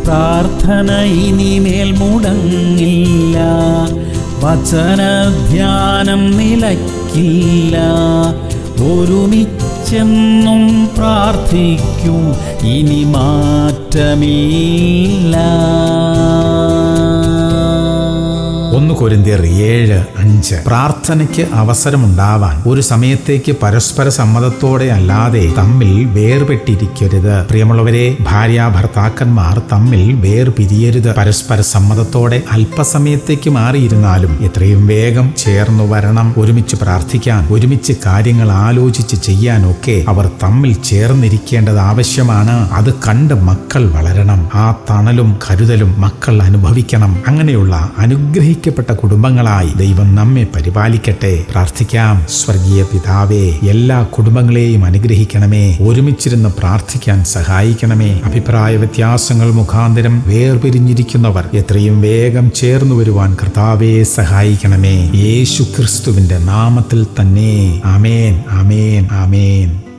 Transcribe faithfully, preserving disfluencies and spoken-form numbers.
പ്രാർത്ഥന ഇനിമേൽ മുടങ്ങില്ല, വചനധ്യാനം നിലയ്ക്കില്ല. ഒരുമിച്ചെന്നും പ്രാർത്ഥിക്കും, ഇനി മാറ്റമില്ല. ഒന്ന് കൊരിന്ത്യർ ഏഴ് അഞ്ച്. പ്രാർത്ഥനയ്ക്ക് അവസരമുണ്ടാവാൻ ഒരു സമയത്തേക്ക് പരസ്പര സമ്മതത്തോടെ അല്ലാതെ തമ്മിൽ വേർപെട്ടിരിക്കരുത്. പ്രിയമുള്ളവരെ, ഭാര്യ ഭർത്താക്കന്മാർ തമ്മിൽ വേർപിരിയരുത്. പരസ്പര സമ്മതത്തോടെ അല്പസമയത്തേക്ക് മാറിയിരുന്നാലും എത്രയും വേഗം ചേർന്നു വരണം. ഒരുമിച്ച് പ്രാർത്ഥിക്കാൻ, ഒരുമിച്ച് കാര്യങ്ങൾ ആലോചിച്ച് ചെയ്യാനൊക്കെ അവർ തമ്മിൽ ചേർന്നിരിക്കേണ്ടത് ആവശ്യമാണ്. അത് കണ്ട് മക്കൾ വളരണം. ആ തണലും കരുതലും മക്കൾ അനുഭവിക്കണം. അങ്ങനെയുള്ള അനുഗ്രഹിക്ക പ്പെട്ട കുടുംബങ്ങളായി ദൈവം നമ്മെ പരിപാലിക്കട്ടെ. പ്രാർത്ഥിക്കാം. സ്വർഗീയ പിതാവേ, എല്ലാ കുടുംബങ്ങളെയും അനുഗ്രഹിക്കണമേ. ഒരുമിച്ചിരുന്ന് പ്രാർത്ഥിക്കാൻ സഹായിക്കണമേ. അഭിപ്രായ വ്യത്യാസങ്ങൾ മുഖാന്തരം വേർപിരിഞ്ഞിരിക്കുന്നവർ എത്രയും വേഗം ചേർന്നു വരുവാൻ കർത്താവേ സഹായിക്കണമേ. യേശു ക്രിസ്തുവിന്റെ നാമത്തിൽ തന്നെ. ആമേൻ, ആമേൻ, ആമേൻ.